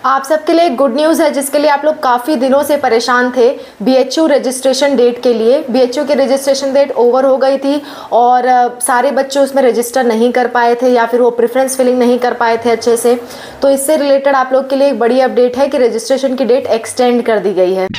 आप सबके लिए एक गुड न्यूज़ है जिसके लिए आप लोग काफ़ी दिनों से परेशान थे। बीएचयू रजिस्ट्रेशन डेट के लिए बीएचयू की रजिस्ट्रेशन डेट ओवर हो गई थी और सारे बच्चे उसमें रजिस्टर नहीं कर पाए थे या फिर वो प्रेफरेंस फिलिंग नहीं कर पाए थे अच्छे से। तो इससे रिलेटेड आप लोग के लिए एक बड़ी अपडेट है कि रजिस्ट्रेशन की डेट एक्सटेंड कर दी गई है।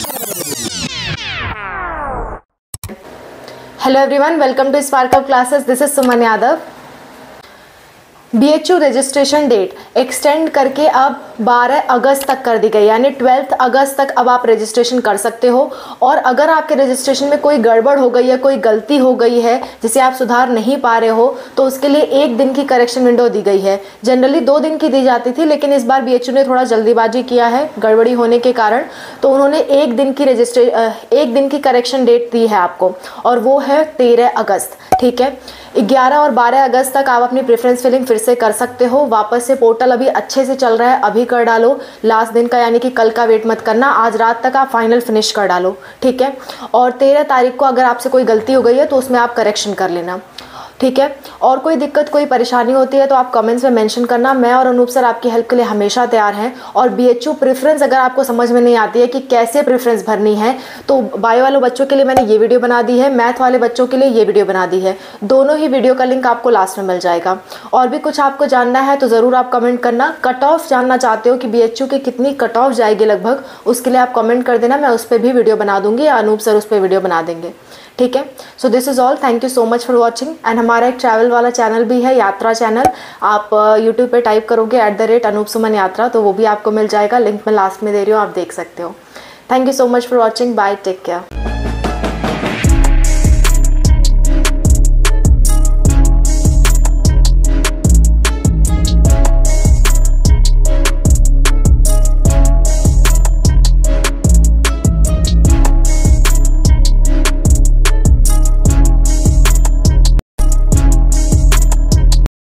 Hello everyone, welcome to spark up classes. This is Suman Yadav. BHU registration date extend करके अब 12 अगस्त तक कर दी गई, यानी 12 अगस्त तक अब आप रजिस्ट्रेशन कर सकते हो। और अगर आपके रजिस्ट्रेशन में कोई गड़बड़ हो गई है, कोई गलती हो गई है जिसे आप सुधार नहीं पा रहे हो, तो उसके लिए 1 दिन की करेक्शन विंडो दी गई है। जनरली 2 दिन की दी जाती थी, लेकिन इस बार बीएचयू ने थोड़ा जल्दीबाजी किया है गड़बड़ी होने के कारण, तो उन्होंने 1 दिन की करेक्शन डेट दी है आपको, और वो है 13 अगस्त। ठीक है, 11 और 12 अगस्त तक आप अपनी प्रेफरेंस फिलिंग फिर से कर सकते हो। वापस से पोर्टल अभी अच्छे से चल रहा है, अभी कर डालो। लास्ट दिन का यानी कि कल का वेट मत करना, आज रात तक आप फाइनल फिनिश कर डालो। ठीक है, और 13 तारीख को अगर आपसे कोई गलती हो गई है तो उसमें आप करेक्शन कर लेना। ठीक है, और कोई दिक्कत कोई परेशानी होती है तो आप कमेंट्स में मेंशन करना। मैं और अनूप सर आपकी हेल्प के लिए हमेशा तैयार हैं। और बीएचयू प्रेफरेंस अगर आपको समझ में नहीं आती है कि कैसे प्रेफरेंस भरनी है, तो बायो वाले बच्चों के लिए मैंने ये वीडियो बना दी है, मैथ वाले बच्चों के लिए ये वीडियो बना दी है। दोनों ही वीडियो का लिंक आपको लास्ट में मिल जाएगा। और भी कुछ आपको जानना है तो ज़रूर आप कमेंट करना। कट ऑफ जानना चाहते हो कि बीएचयू की कितनी कट ऑफ जाएगी लगभग, उसके लिए आप कमेंट कर देना, मैं उस पर भी वीडियो बना दूंगी या अनूप सर उस पर वीडियो बना देंगे। ठीक है, so this is all. Thank you so much for watching. And हमारा एक ट्रैवल वाला चैनल भी है, यात्रा चैनल। आप यूट्यूब पे टाइप करोगे @अनूप सुमन यात्रा, तो वो भी आपको मिल जाएगा। लिंक मैं लास्ट में दे रही हूँ, आप देख सकते हो। Thank you so much for watching. Bye, take care.